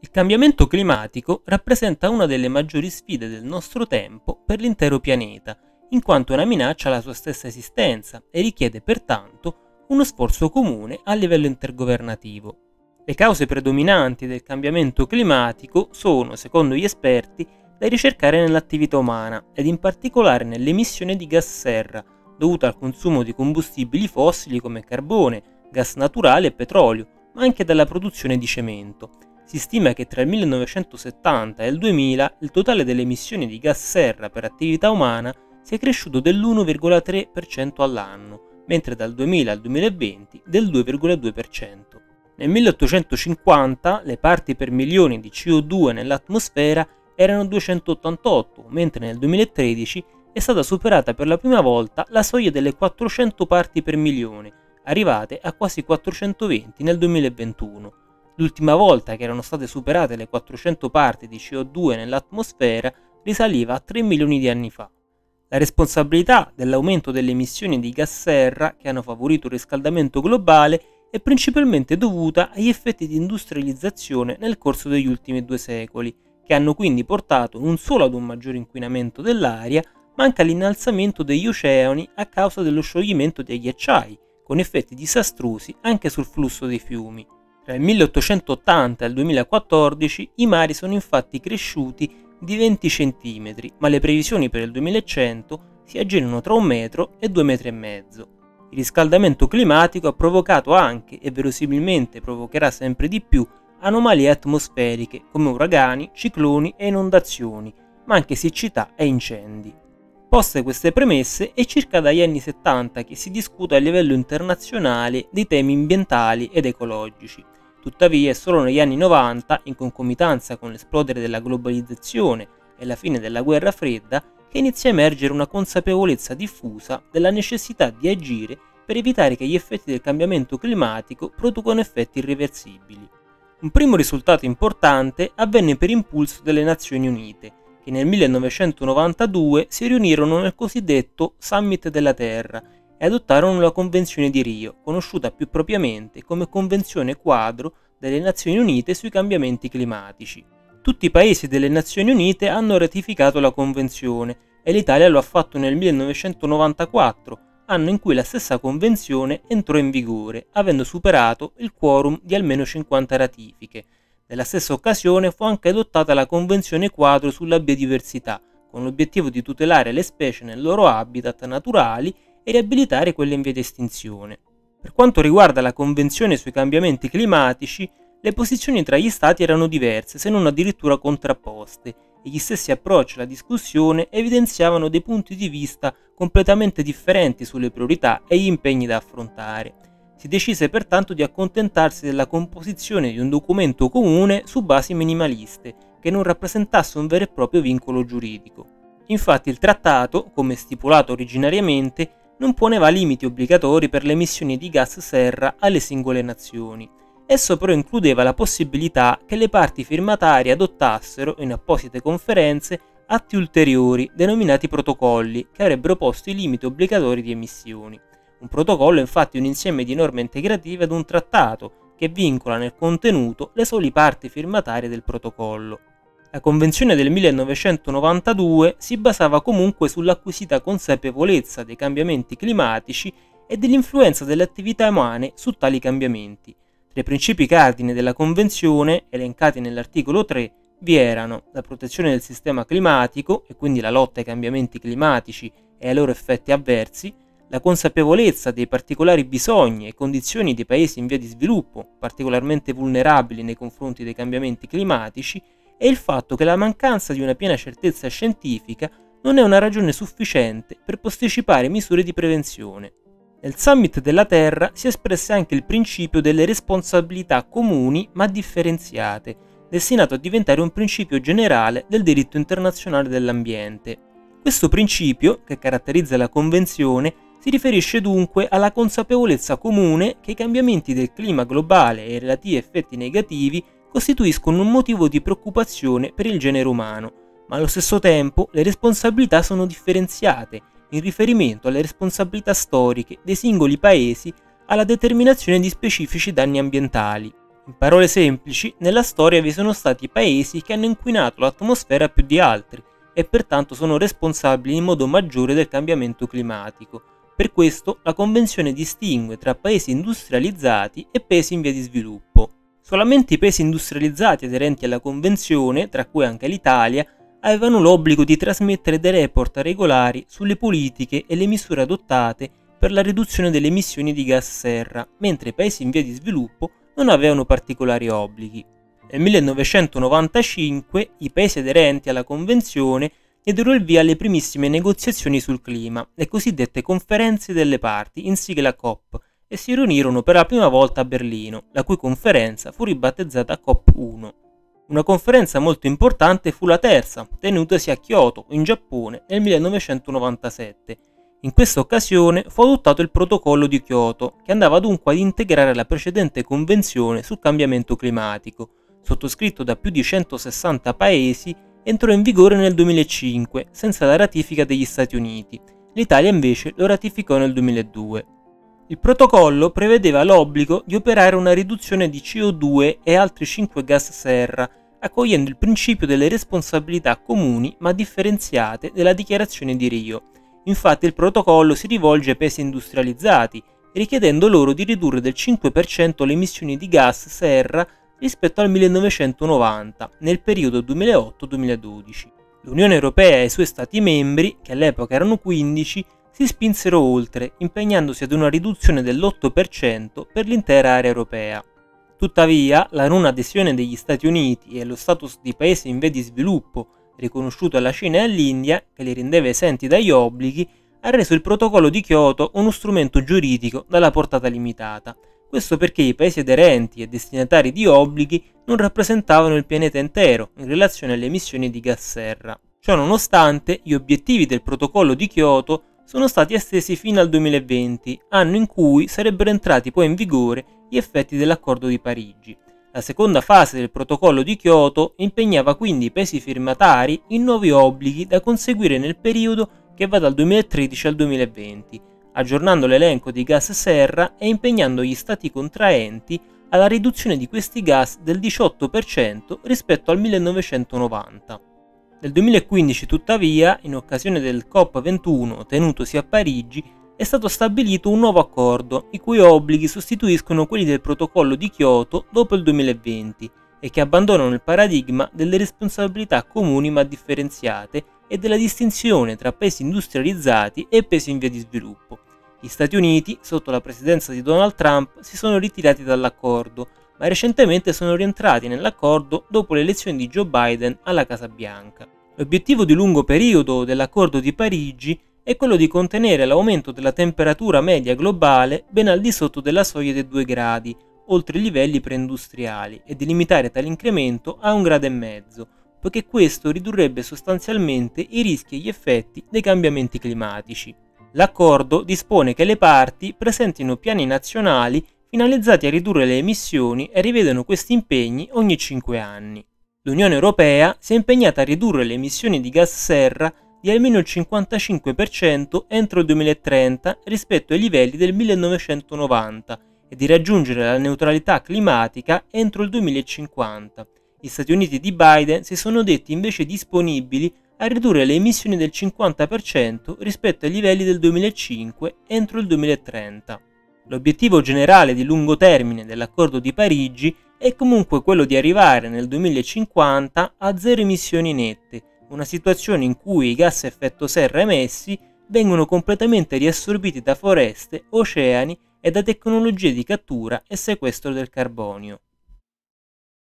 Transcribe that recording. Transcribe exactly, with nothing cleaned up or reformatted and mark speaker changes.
Speaker 1: Il cambiamento climatico rappresenta una delle maggiori sfide del nostro tempo per l'intero pianeta, in quanto è una minaccia alla sua stessa esistenza e richiede pertanto uno sforzo comune a livello intergovernativo. Le cause predominanti del cambiamento climatico sono, secondo gli esperti, da ricercare nell'attività umana ed in particolare nell'emissione di gas serra, dovuta al consumo di combustibili fossili come carbone, gas naturale e petrolio, ma anche dalla produzione di cemento. Si stima che tra il millenovecentosettanta e il duemila il totale delle emissioni di gas serra per attività umana sia cresciuto dell'uno virgola tre per cento all'anno, mentre dal duemila al duemilaventi del due virgola due per cento. Nel milleottocentocinquanta le parti per milione di C O due nell'atmosfera erano duecentottantotto, mentre nel duemilatredici è stata superata per la prima volta la soglia delle quattrocento parti per milione, arrivate a quasi quattrocentoventi nel duemilaventuno. L'ultima volta che erano state superate le quattrocento parti di C O due nell'atmosfera risaliva a tre milioni di anni fa. La responsabilità dell'aumento delle emissioni di gas serra che hanno favorito il riscaldamento globale è principalmente dovuta agli effetti di industrializzazione nel corso degli ultimi due secoli, che hanno quindi portato non solo ad un maggiore inquinamento dell'aria, ma anche all'innalzamento degli oceani a causa dello scioglimento dei ghiacciai, con effetti disastrosi anche sul flusso dei fiumi. Tra il milleottocentottanta e il duemilaquattordici i mari sono infatti cresciuti di venti centimetri, ma le previsioni per il duemilacento si aggirano tra un metro e due metri e mezzo. Il riscaldamento climatico ha provocato anche, e verosimilmente provocherà sempre di più, anomalie atmosferiche come uragani, cicloni e inondazioni, ma anche siccità e incendi. Poste queste premesse, è circa dagli anni settanta che si discute a livello internazionale dei temi ambientali ed ecologici. Tuttavia è solo negli anni novanta, in concomitanza con l'esplodere della globalizzazione e la fine della guerra fredda, che inizia a emergere una consapevolezza diffusa della necessità di agire per evitare che gli effetti del cambiamento climatico producano effetti irreversibili. Un primo risultato importante avvenne per impulso delle Nazioni Unite, che nel millenovecentonovantadue si riunirono nel cosiddetto Summit della Terra e adottarono la Convenzione di Rio, conosciuta più propriamente come Convenzione Quadro delle Nazioni Unite sui cambiamenti climatici. Tutti i paesi delle Nazioni Unite hanno ratificato la Convenzione e l'Italia lo ha fatto nel millenovecentonovantaquattro, anno in cui la stessa Convenzione entrò in vigore, avendo superato il quorum di almeno cinquanta ratifiche. Nella stessa occasione fu anche adottata la Convenzione Quadro sulla biodiversità, con l'obiettivo di tutelare le specie nel loro habitat naturali e riabilitare quelle in via di estinzione. Per quanto riguarda la Convenzione sui cambiamenti climatici, le posizioni tra gli Stati erano diverse, se non addirittura contrapposte, e gli stessi approcci alla discussione evidenziavano dei punti di vista completamente differenti sulle priorità e gli impegni da affrontare. Si decise pertanto di accontentarsi della composizione di un documento comune su basi minimaliste, che non rappresentasse un vero e proprio vincolo giuridico. Infatti il trattato, come stipulato originariamente, non poneva limiti obbligatori per le emissioni di gas serra alle singole nazioni. Esso però includeva la possibilità che le parti firmatarie adottassero, in apposite conferenze, atti ulteriori, denominati protocolli, che avrebbero posto i limiti obbligatori di emissioni. Un protocollo è infatti un insieme di norme integrative ad un trattato, che vincola nel contenuto le sole parti firmatarie del protocollo. La Convenzione del millenovecentonovantadue si basava comunque sull'acquisita consapevolezza dei cambiamenti climatici e dell'influenza delle attività umane su tali cambiamenti. Tra i principi cardine della Convenzione, elencati nell'articolo tre, vi erano la protezione del sistema climatico, e quindi la lotta ai cambiamenti climatici e ai loro effetti avversi, la consapevolezza dei particolari bisogni e condizioni dei paesi in via di sviluppo, particolarmente vulnerabili nei confronti dei cambiamenti climatici, e il fatto che la mancanza di una piena certezza scientifica non è una ragione sufficiente per posticipare misure di prevenzione. Nel Summit della Terra si espresse anche il principio delle responsabilità comuni ma differenziate, destinato a diventare un principio generale del diritto internazionale dell'ambiente. Questo principio, che caratterizza la Convenzione, si riferisce dunque alla consapevolezza comune che i cambiamenti del clima globale e i relativi effetti negativi costituiscono un motivo di preoccupazione per il genere umano, ma allo stesso tempo le responsabilità sono differenziate in riferimento alle responsabilità storiche dei singoli paesi alla determinazione di specifici danni ambientali. In parole semplici, nella storia vi sono stati paesi che hanno inquinato l'atmosfera più di altri e pertanto sono responsabili in modo maggiore del cambiamento climatico. Per questo la Convenzione distingue tra paesi industrializzati e paesi in via di sviluppo. Solamente i paesi industrializzati aderenti alla Convenzione, tra cui anche l'Italia, avevano l'obbligo di trasmettere dei report regolari sulle politiche e le misure adottate per la riduzione delle emissioni di gas serra, mentre i paesi in via di sviluppo non avevano particolari obblighi. Nel millenovecentonovantacinque i paesi aderenti alla Convenzione diedero il via alle primissime negoziazioni sul clima, le cosiddette conferenze delle parti, in sigla C O P, e si riunirono per la prima volta a Berlino, la cui conferenza fu ribattezzata C O P uno. Una conferenza molto importante fu la terza, tenutasi a Kyoto, in Giappone, nel millenovecentonovantasette. In questa occasione fu adottato il protocollo di Kyoto, che andava dunque ad integrare la precedente convenzione sul cambiamento climatico, sottoscritto da più di centosessanta paesi, entrò in vigore nel duemilacinque, senza la ratifica degli Stati Uniti. L'Italia invece lo ratificò nel duemiladue. Il protocollo prevedeva l'obbligo di operare una riduzione di C O due e altri cinque gas serra, accogliendo il principio delle responsabilità comuni ma differenziate della dichiarazione di Rio. Infatti il protocollo si rivolge ai paesi industrializzati, richiedendo loro di ridurre del cinque per cento le emissioni di gas serra rispetto al millenovecentonovanta, nel periodo duemilaotto duemiladodici. L'Unione Europea e i suoi Stati membri, che all'epoca erano quindici, si spinsero oltre, impegnandosi ad una riduzione dell'otto per cento per l'intera area europea. Tuttavia, la non adesione degli Stati Uniti e lo status di paese in via di sviluppo, riconosciuto alla Cina e all'India, che li rendeva esenti dagli obblighi, ha reso il protocollo di Kyoto uno strumento giuridico dalla portata limitata. Questo perché i paesi aderenti e destinatari di obblighi non rappresentavano il pianeta intero in relazione alle emissioni di gas serra. Ciò nonostante, gli obiettivi del protocollo di Kyoto sono stati estesi fino al duemilaventi, anno in cui sarebbero entrati poi in vigore gli effetti dell'Accordo di Parigi. La seconda fase del protocollo di Kyoto impegnava quindi i paesi firmatari in nuovi obblighi da conseguire nel periodo che va dal duemilatredici al duemilaventi, aggiornando l'elenco di gas serra e impegnando gli stati contraenti alla riduzione di questi gas del diciotto per cento rispetto al millenovecentonovanta. Nel duemilaquindici, tuttavia, in occasione del COP ventuno tenutosi a Parigi, è stato stabilito un nuovo accordo, i cui obblighi sostituiscono quelli del protocollo di Kyoto dopo il duemilaventi e che abbandonano il paradigma delle responsabilità comuni ma differenziate e della distinzione tra paesi industrializzati e paesi in via di sviluppo. Gli Stati Uniti, sotto la presidenza di Donald Trump, si sono ritirati dall'accordo, ma recentemente sono rientrati nell'accordo dopo le elezioni di Joe Biden alla Casa Bianca. L'obiettivo di lungo periodo dell'accordo di Parigi è quello di contenere l'aumento della temperatura media globale ben al di sotto della soglia dei due gradi, oltre i livelli preindustriali, e di limitare tale incremento a un grado e mezzo, poiché questo ridurrebbe sostanzialmente i rischi e gli effetti dei cambiamenti climatici. L'accordo dispone che le parti presentino piani nazionali finalizzati a ridurre le emissioni e rivedano questi impegni ogni cinque anni. L'Unione Europea si è impegnata a ridurre le emissioni di gas serra di almeno il cinquantacinque per cento entro il duemilatrenta rispetto ai livelli del millenovecentonovanta e di raggiungere la neutralità climatica entro il duemilacinquanta. Gli Stati Uniti di Biden si sono detti invece disponibili a ridurre le emissioni del cinquanta per cento rispetto ai livelli del duemilacinque entro il duemilatrenta. L'obiettivo generale di lungo termine dell'Accordo di Parigi è comunque quello di arrivare nel duemilacinquanta a zero emissioni nette, una situazione in cui i gas a effetto serra emessi vengono completamente riassorbiti da foreste, oceani e da tecnologie di cattura e sequestro del carbonio.